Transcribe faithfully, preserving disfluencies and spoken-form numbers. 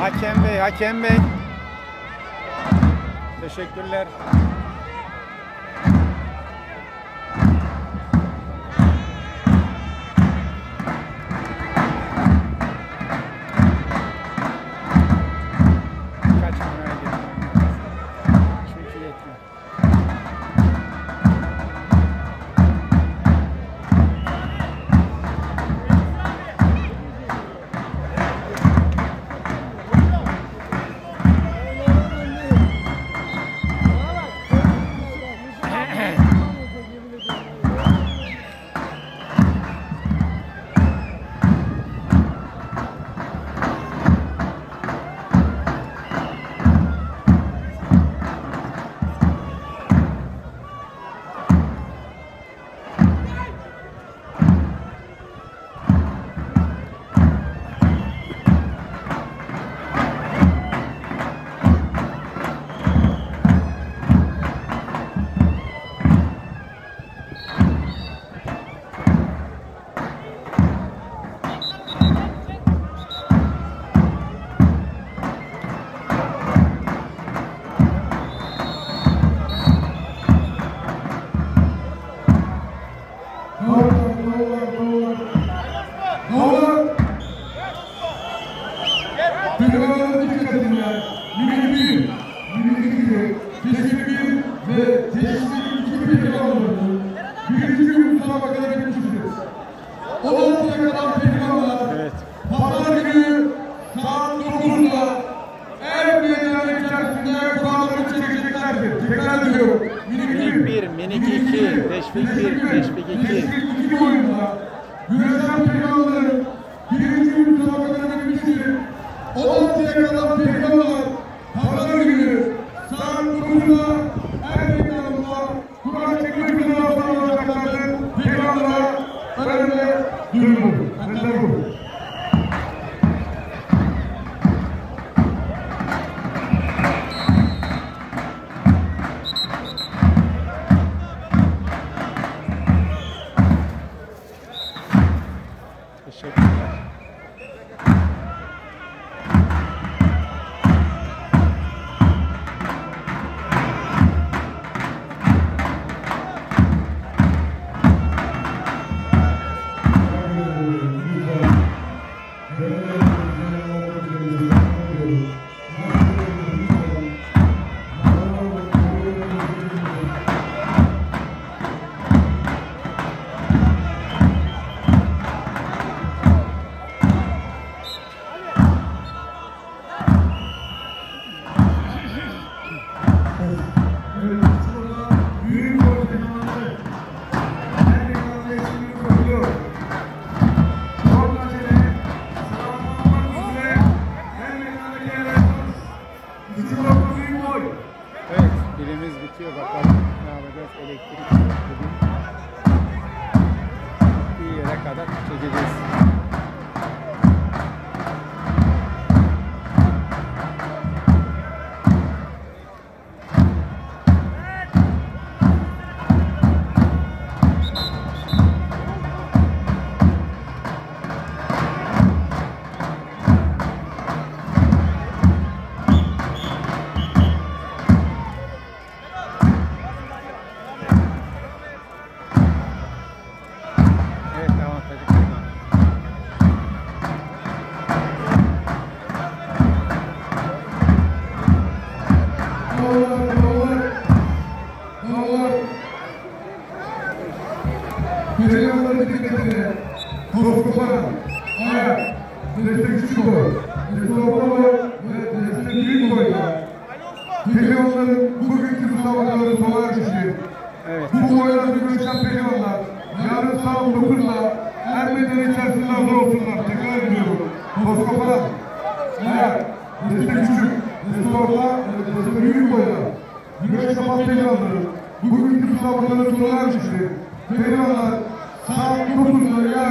Hakem Bey, Hakem Bey. Teşekkürler. Evet. Pazar günü saat dokuzda er meydanı içerisinde kuralları çekeceklerdir. Tekrar ediyorum. Minik bir, minik iki, teşvik bir, teşvik iki. Teşvik iki oyunda güreşen pehlivanların birinci müsabakaları bitmiştir. on altıya kadar pehlivanlar pazar günü saat dokuzda er meydanında Kur'an çekmek üzere olacaklardır. Pehlivanlara önce duyurulur. Önce bu. Teşekkürler. Evet, birimiz bitiyor. Bakalım ne yapacağız? Elektrik bugün bir yere kadar çekeceğiz. Pehlivanların dikkatine Toskopara, Ayak, Destek Çukur, Destekopara ve Destek Büyük Boy'da pehlivanların bugünkü müsabakaları sona ermiştir. Evet. Bu boylarda güreşen pehlivanlar yarın saat dokuzda er meydanı içerisinde hazır olsunlar. Tekrar ediyorum. Toskopara, Ayak, Destek Küçük, Destek Orta ve Destek Büyük Boy'da güreş yapan pehlivanların bugünkü müsabakaları sona ermiştir. Pehlivanlar saat dokuzda yarın